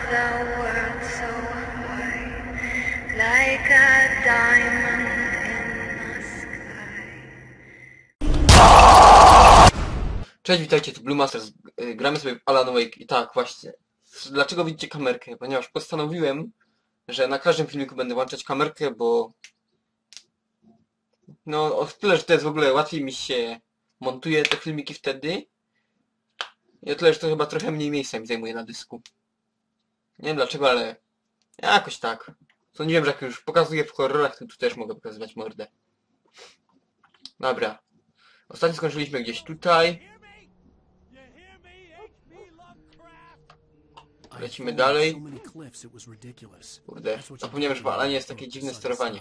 the world so high, like a diamond in the sky. Cześć, witajcie, tu Blue Masters. Gramy sobie w Alan Wake i tak, właśnie. Dlaczego widzicie kamerkę? Ponieważ postanowiłem, że na każdym filmiku będę włączać kamerkę, bo... No, o tyle, że to jest w ogóle łatwiej mi się montuje te filmiki wtedy. I o tyle, że to chyba trochę mniej miejsca mi zajmuje na dysku. Nie wiem dlaczego, ale... jakoś tak. Sądziłem, że jak już pokazuję w horrorach, to tu też mogę pokazywać mordę. Dobra. Ostatnio skończyliśmy gdzieś tutaj. Lecimy dalej. Kurde, zapomniałem, że w Alanie jest takie dziwne sterowanie.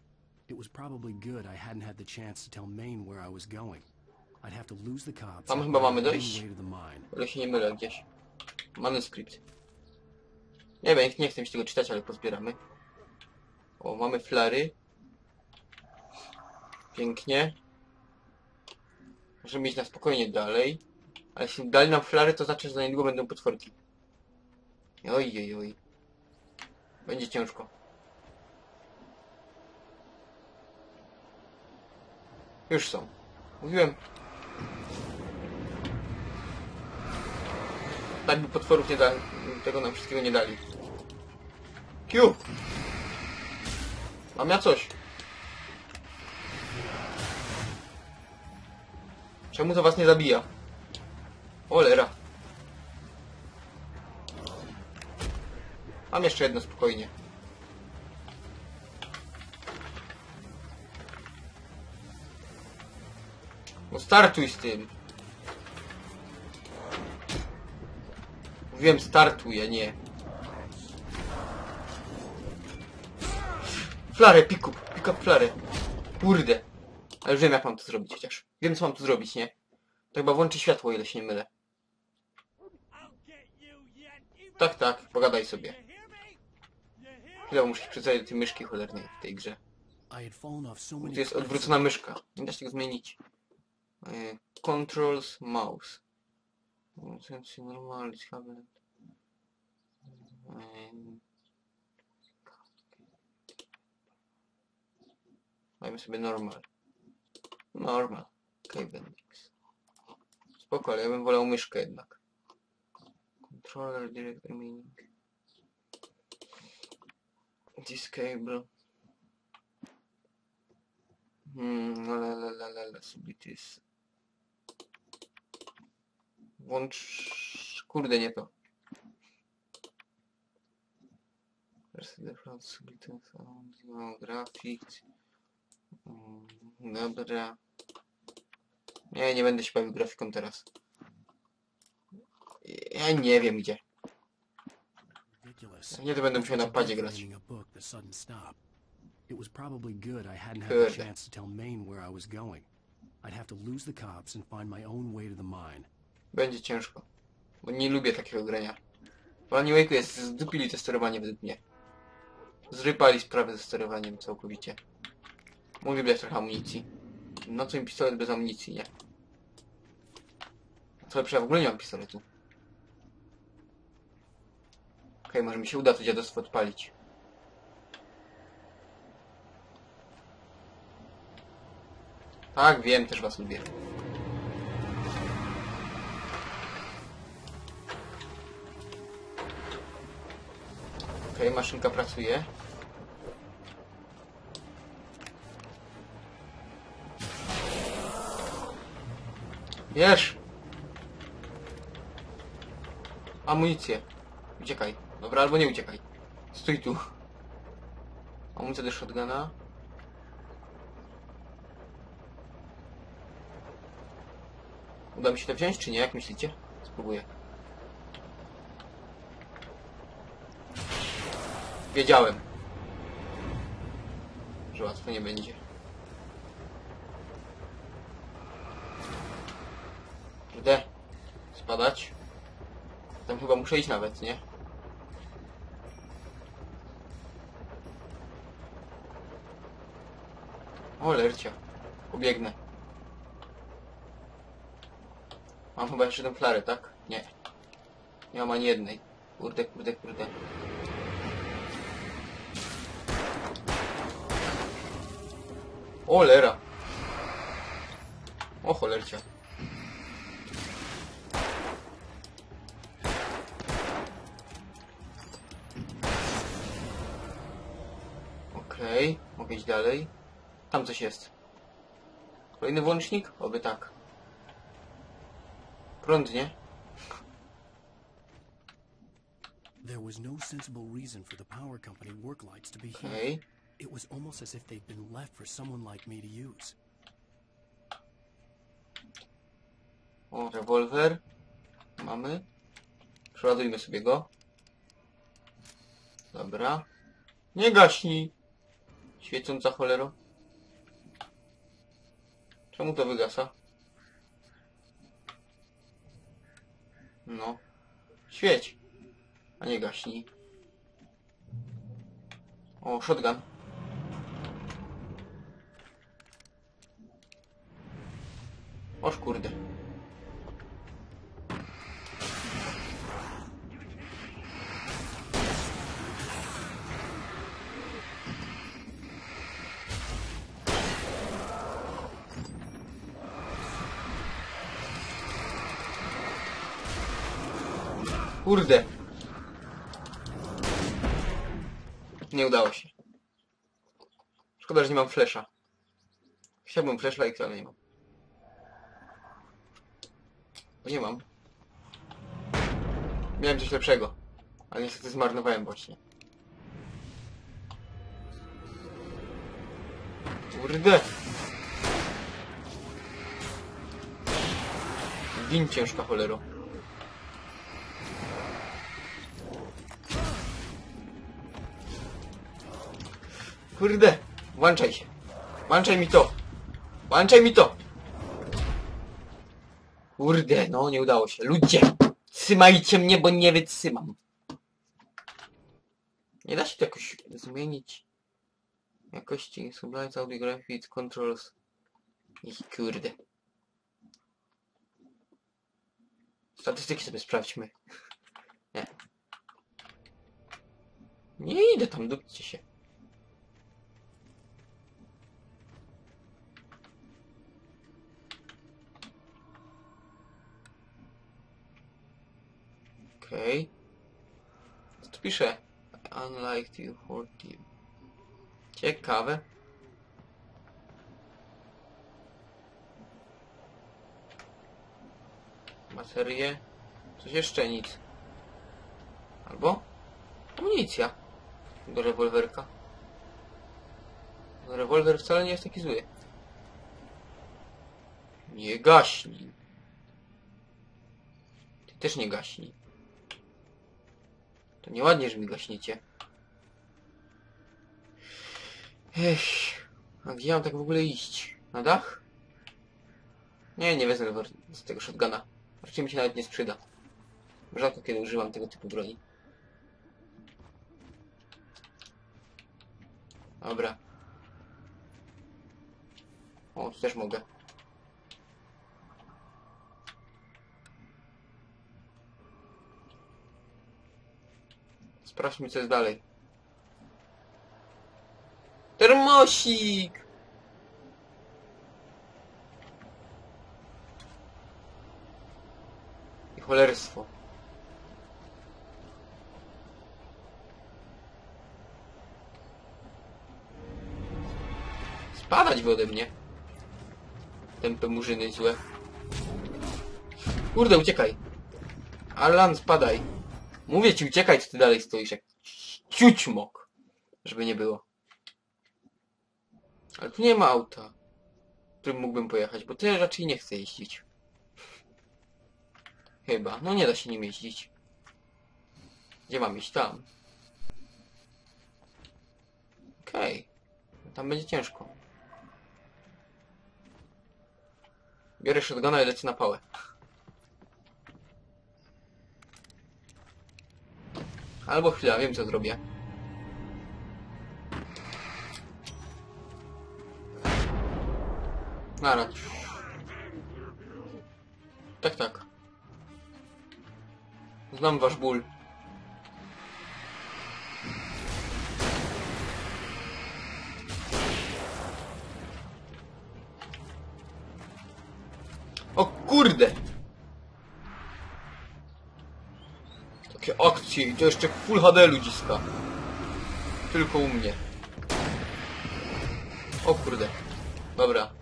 Tam chyba mamy dojść? Ale się nie mylę gdzieś. Manuskrypt. Nie wiem, nie chcę mi się tego czytać, ale pozbieramy. O, mamy flary. Pięknie. Możemy iść na spokojnie dalej. Ale jeśli dali nam flary, to znaczy, że za niedługo będą potworki. Oj, oj, oj. Będzie ciężko. Już są. Mówiłem. Tak by potworów nie dali. Tego nam wszystkiego nie dali. Q! Mam ja coś. Czemu to was nie zabija? Olera. Mam jeszcze jedno spokojnie. No startuj z tym. Mówiłem startuj, a nie. Flarę, pick up flarę. Kurde. Ale już wiem jak mam to zrobić chociaż. Wiem co mam tu zrobić, nie? To chyba włączy światło, o ile się nie mylę. Tak, tak, pogadaj sobie. Chwilę muszę się przyzwyczaić do tej myszki cholernej w tej grze. Tu jest odwrócona myszka. Nie da się tego zmienić. Controls mouse. Normal, dajmy sobie normal. Normal. Bendix. Spoko, ale ja bym wolał myszkę jednak. Controller direct remaining. This cable. Subitis. Włącz... Kurde, nie to. Graphics. Dobra. Nie będę się bawił grafiką teraz. Ja nie wiem gdzie. Nie, to będę musiał na padzie grać. It was probably good I hadn't had the chance to tell Maine where I was going. I'd have to lose the cops and find my own way to the mine. Będzie ciężko. Bo nie lubię takiego grania. W Alan Wake'u jest zdupili to sterowanie według mnie. Zrypali sprawę ze sterowaniem całkowicie. Mógłby brać trochę amunicji. No co mi pistolet bez amunicji, nie? Co lepsze, ja w ogóle nie mam pistoletu. Okej, może mi się uda to dziadostwo odpalić. Tak, wiem, też was lubię. Okej, maszynka pracuje. Wiesz! Amunicję. Uciekaj. Dobra, albo nie uciekaj. Stój tu. Amunicja do shotguna. Uda mi się to wziąć, czy nie? Jak myślicie? Spróbuję. Wiedziałem, że łatwo nie będzie. Kurde. Spadać. Tam chyba muszę iść nawet, nie? O, lercia. Pobiegnę. Mam chyba jeszcze tę flarę, tak? Nie. Nie mam ani jednej. Kurde, kurde, kurde. Cholera. O cholercia. Okej, mogę iść dalej. Tam coś jest. Kolejny włącznik? Oby tak. Prąd, nie? There was no sensible reason for the power company work lights to be here. Okej. It was almost as if they'd been left for someone like me to use. O, rewolwer. Mamy. Przeładujmy sobie go. Dobra. Nie gaśnij! Świecąca cholero. Czemu to wygasa? No. Świeć! A nie gaśnij. O, shotgun. Oż kurde. Kurde. Nie udało się. Szkoda, że nie mam flesza. Chciałbym flashlight, ale nie mam. Bo nie mam. Miałem coś lepszego. Ale niestety zmarnowałem właśnie. Kurde. Gin ciężka cholero. Kurde. Włączaj się. Włączaj mi to. Włączaj mi to. Kurde, no nie udało się. Ludzie, trzymajcie mnie, bo nie wytrzymam. Nie da się to jakoś zmienić. Jakości, sublights, audio graphics, controls. I kurde. Statystyki sobie sprawdźmy. Nie. Nie idę tam, dupcie się. Okej. Co tu pisze? Unlike you for team. Ciekawe. Baterie. Coś jeszcze nic. Albo? Amunicja. Do rewolwerka. No, rewolwer wcale nie jest taki zły. Nie gaśnij. Ty też nie gaśnij. To nieładnie, że mi gaśniecie. Ech. A gdzie mam tak w ogóle iść? Na dach? Nie, nie wezmę z tego shotguna. Raczej mi się nawet nie sprzyda. Rzadko kiedy używam tego typu broni. Dobra. O, tu też mogę. Sprawdźmy, co jest dalej. Termosik! I cholerstwo. Spadać wy ode mnie. Tępe murzyny złe. Kurde, uciekaj. Alan, spadaj. Mówię ci, uciekaj, co ty dalej stoisz jak ciućmok. Żeby nie było. Ale tu nie ma auta, którym mógłbym pojechać, bo ty raczej nie chcę jeździć. Chyba. No nie da się nim jeździć. Gdzie mam iść? Tam. Okej. Tam będzie ciężko. Biorę shotguna i lecę na pałę. Albo chwila, wiem co zrobię. Nara. Tak, tak. Znam wasz ból. kurde! Takie akcje i to jeszcze Full HD ludziska. Tylko u mnie. O kurde. Dobra.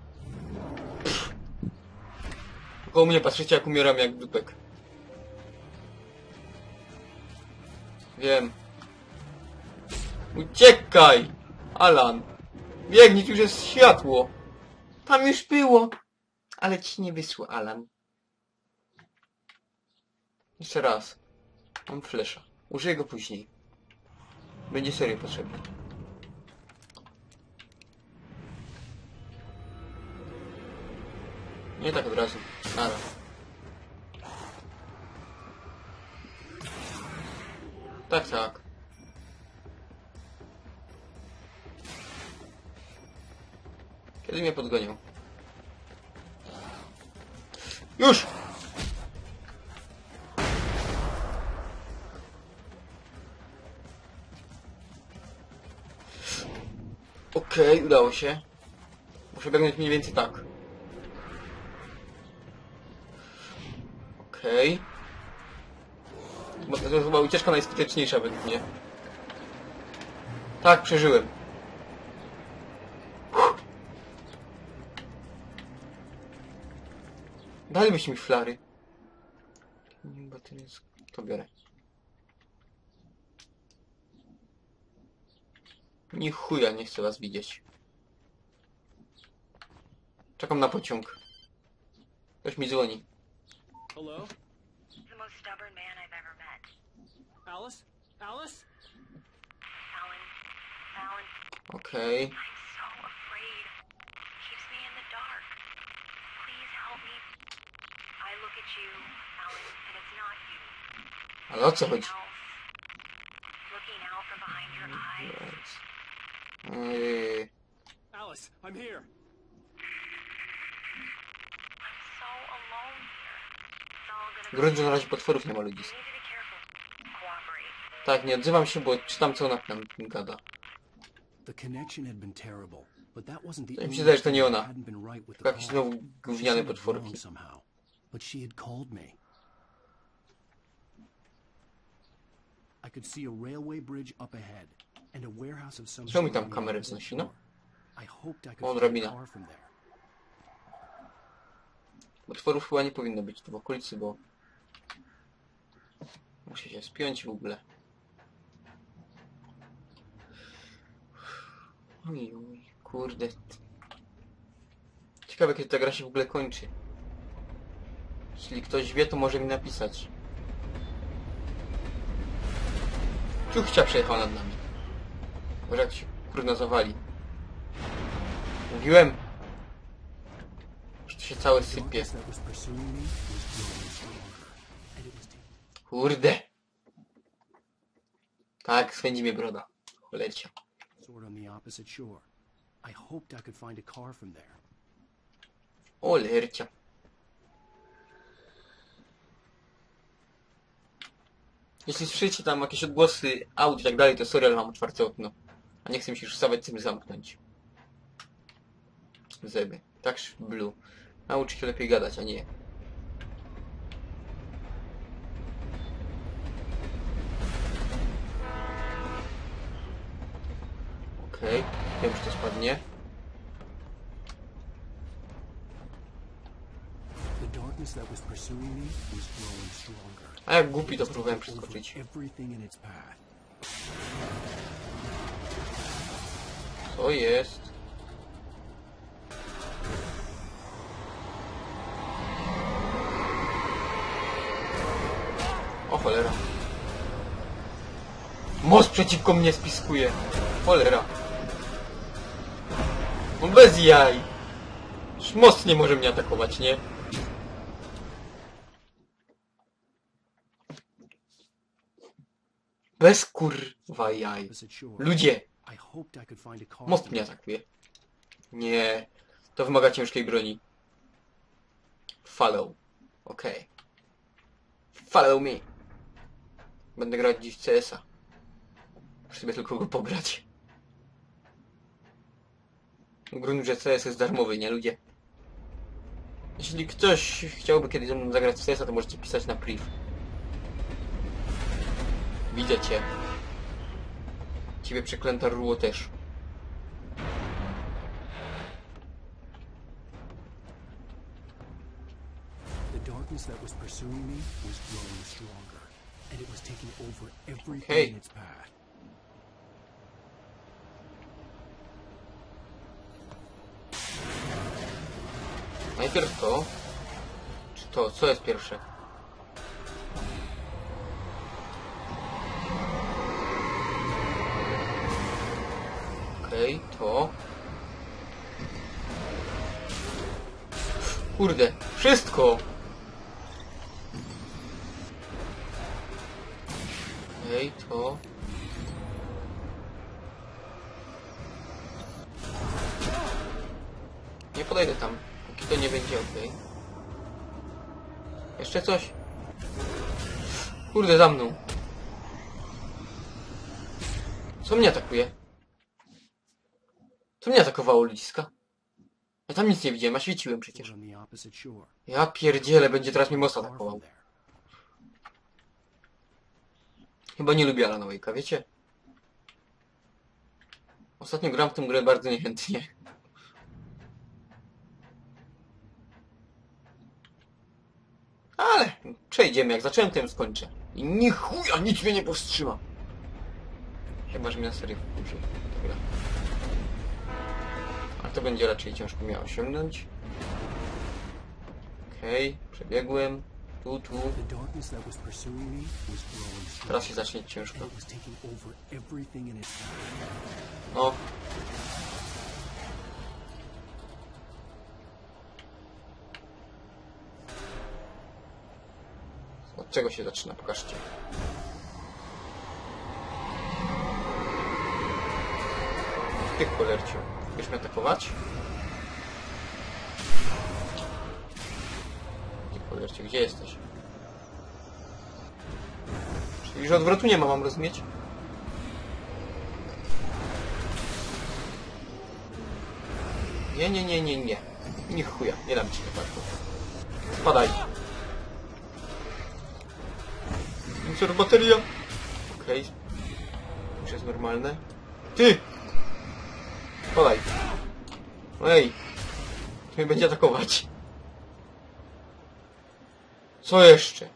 Tylko u mnie patrzycie jak umieram jak dupek. Wiem. Uciekaj! Alan. Biegnij, tu już jest światło. Tam już było. Ale ci nie wyszło, Alan. Jeszcze raz. Mam flesza. Użyję go później. Będzie serio potrzebny. Nie tak od razu. Nara. Tak, tak. Kiedy mnie podgonią? Już! Okej, udało się. Muszę biegnąć mniej więcej tak. Okej. Bo to jest chyba ucieczka najskuteczniejsza według mnie. Tak, przeżyłem. Dalibyście mi flary. To biorę. Ni chuja, nie chcę was widzieć. Czekam na pociąg. Ktoś mi dzwoni. Hello? The most stubborn man I've ever met. Alice? Alice? Alan, Okej. I'm so afraid. Keeps me in the dark. Please help me. I look at you, Alan, and it's not you. Ale o co chodzi? Else. Looking out from behind your eyes. Alice, I'm here. I'm so alone here. It's all gonna Grunt, że na razie potworów nie ma ludzi. You need to be careful. Cooperate. Tak, nie odzywam się, bo czytam co ona tam gada. The connection had been terrible, but that wasn't the To mi only się zdaje, że to nie thing that ona. hadn't been right with the Tylko jakieś call. znowu She gówniane said it potworki. wrong somehow, but she had called me. I could see a railway bridge up ahead and a warehouse of some Czemu mi sort tam on the kamerę opposite wznosi, no? shore. I hoped I O, could find drabina. a car from there. Potworów chyba nie powinno być tu w okolicy, bo... Muszę się spiąć w ogóle. Oj, kurde. Ciekawe, kiedy ta gra się w ogóle kończy. Jeśli ktoś wie, to może mi napisać. Ciuchcia przejechała nad nami. Może jak się kurna zawali. Mówiłem, że to się całe sypie. Darkness that was pursuing me was growing stronger, and it was taking Kurde. Tak, swędzi mnie broda. Cholercia. sort on the opposite shore. I hoped I could find a car from there. Cholercia. Jeśli słyszycie tam jakieś odgłosy aut i tak dalej, to sorry, ale mam otwarte okno. A nie chcę mi się już wstawać, chcę zamknąć. Zeby. Tak, blue. Naucz się lepiej gadać, a nie. Okej, wiem, że to spadnie. The darkness that was pursuing me was growing stronger. A jak głupi to próbowałem Over przeskoczyć. everything in its path. Co jest? O cholera. Most przeciwko mnie spiskuje. Cholera. No bez jaj. Już most nie może mnie atakować, nie? Bez kurwa jaj. Opposite shore. Ludzie! I hoped I could find a car Most from mnie there. atakuje. Nie. To wymaga ciężkiej broni. Follow. Okej. Follow me. Będę grać dziś w CS-a. Muszę sobie tylko go pograć. Grunt, że CS jest darmowy, nie ludzie? Jeśli ktoś chciałby kiedyś ze mną zagrać w CS-a, to możecie pisać na priv. Widzę cię. Ciebie przeklęta ruło też. The darkness that was pursuing me was growing stronger, and it was taking over everything Okay. in its path. Najpierw to... Czy to? Co jest pierwsze? Okej, to... Kurde, wszystko! Okej, to... Nie podejdę tam, póki to nie będzie okej. Jeszcze coś? Kurde, za mną. Co mnie atakuje? Co mnie atakowało, ludziska? Ja tam nic nie widziałem, a świeciłem przecież. On the opposite shore. Ja pierdzielę, będzie teraz mnie most atakował. Chyba nie lubię Alana Wake'a, wiecie? Ostatnio gram w tę grę bardzo niechętnie. Ale przejdziemy, jak zacząłem, to ją skończę. I ni chuja, nic mnie nie powstrzyma. Chyba, że mnie na serio wkurzy. Dobra. A to będzie raczej ciężko miało osiągnąć. Okej, przebiegłem. Tu. The darkness that was pursuing me was growing stronger, Teraz się zacznie ciężko. and it was taking over everything in its path. O. Od czego się zaczyna? Pokażcie. Ty cholerciu. Chcesz mnie atakować? Ty cholerciu, gdzie jesteś? Czyli że odwrotu nie ma, mam rozumieć? Nie. Ni chuja, nie dam ci wypadku. Spadaj. Insert bateria. Okej. Już jest normalne. Ty! Spadaj. Ej. To mnie będzie atakować. Co jeszcze?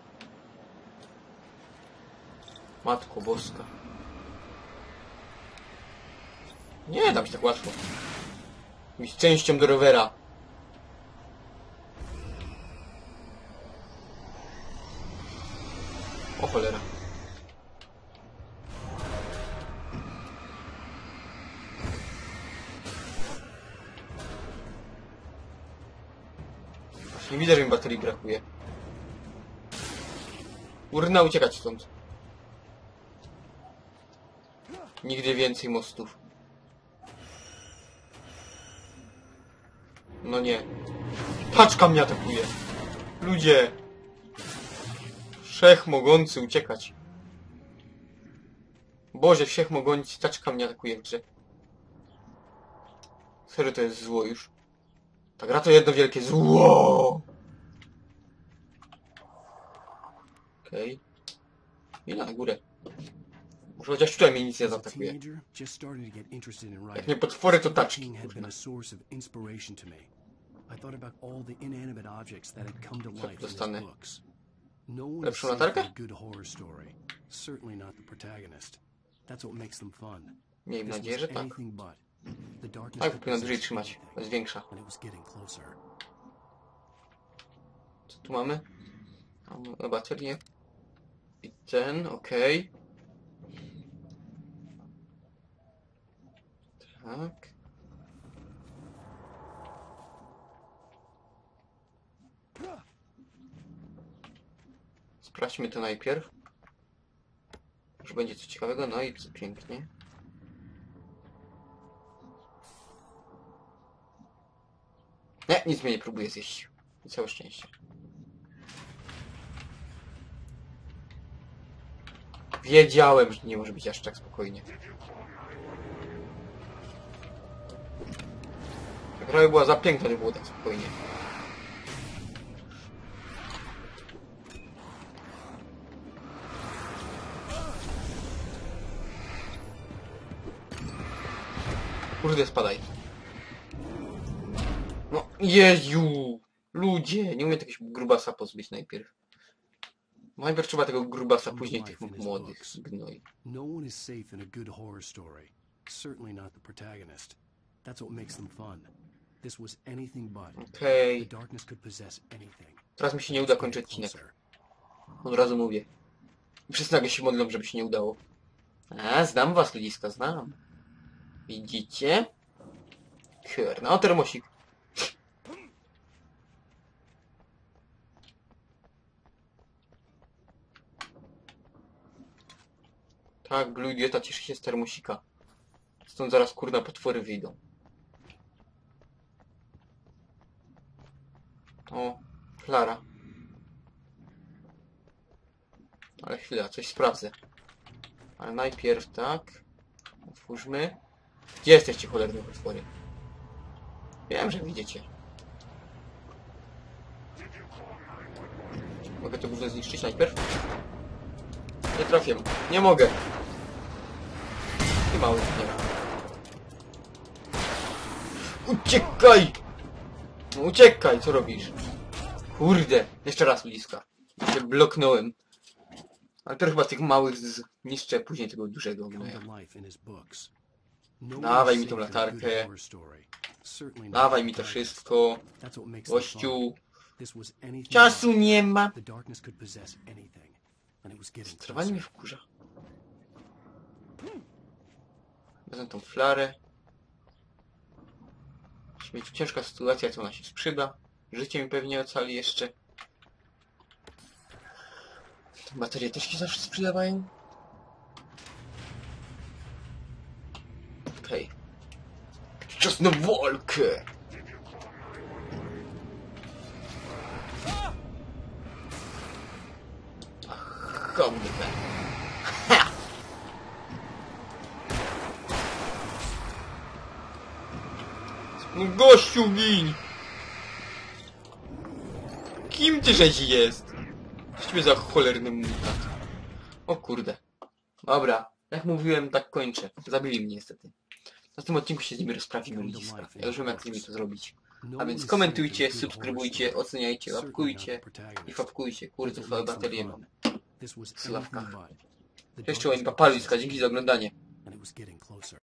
Matko Boska. Nie dam się tak łatwo. Z częścią do rowera. O cholera. Nie widzę, że mi baterii brakuje. Urna, uciekać stąd. Nigdy więcej mostów. No nie. Taczka mnie atakuje. Ludzie. Wszechmogący, uciekać. Boże, wszechmogący, taczka mnie atakuje w grze. Serio, to jest zło już. Ta gra to jedno wielkie zło. Okej. Ile na górę? Może chociaż tutaj mnie nic nie As a zaatakuje. teenager, just started to get interested in Jak writing. nie potwory, to taczki. Writing had been kurwa. a source of inspiration to me. I thought about all the inanimate objects that had come to life in his dostanę? books. No one is Lepszą safe in latarkę? a good horror story. Certainly not the protagonist. That's what makes them fun. Miejmy This nadzieję, was że tak. anything but. The darkness Tak, could powinna dłużej possess trzymać. anything, To jest większa. and it was getting closer. Co tu mamy? Mamy baterię. I ten, okej. Tak. Sprawdźmy to najpierw. Może będzie coś ciekawego, no i pięknie. Nie, nic mnie nie próbuje zjeść. I całe szczęście. Wiedziałem, że nie może być aż tak spokojnie. Ta gra by była za piękna, by było tak spokojnie. Kurde, spadaj. No, jeziu! Ludzie! Nie umiem jakiegoś grubasa pozbyć najpierw. Najpierw trzeba tego grubasa, później tych młodych gnoi. No one is safe in a good horror story. Certainly not the protagonist. That's what makes them fun. This was anything but. Okej. The darkness could possess anything. Teraz mi się nie uda kończyć odcinek. Od razu mówię. Wszyscy nagle się modlą, żeby się nie udało. A, znam was, ludziska, znam. Widzicie? Kurna, o, termosik. Tak, Blue Idiota cieszy się z termosika. Stąd zaraz kurna potwory wyjdą. O, Klara. Ale chwila, coś sprawdzę. Ale najpierw tak. Otwórzmy. Gdzie jesteście, cholerne potwory? Wiem, że widzicie. Mogę to gówno zniszczyć najpierw? Nie trafię. Nie mogę. I mały nie ma. Uciekaj! No uciekaj, co robisz? Kurde, jeszcze raz bliska. Się bloknąłem. Ale to chyba tych małych zniszczę, później tego dużego gnoja. Dawaj mi tą latarkę. Dawaj mi to wszystko. Gościu. Czasu nie ma. Sterowanie mnie wkurza. Wezmę tą flarę. Musi mieć ciężka sytuacja, co ona się sprzyda. Życie mi pewnie ocali jeszcze. Te baterie też się zawsze sprzedawają. Okej. Czas na walkę! Ach, kurde. Ha! No gościu, gin! Kim ty żeś jest? Ciebie za cholerny mutant. O kurde. Dobra, jak mówiłem, tak kończę. Zabili mnie niestety. Na tym odcinku się z nimi rozprawimy, ludziska. Ja już wiem, jak z nimi to zrobić. A więc komentujcie, subskrybujcie, oceniajcie, łapkujcie i fapkujcie. Kurde, swoje baterie mam w sławkach. Cześć, czołem, papa, ludziska, dzięki za oglądanie.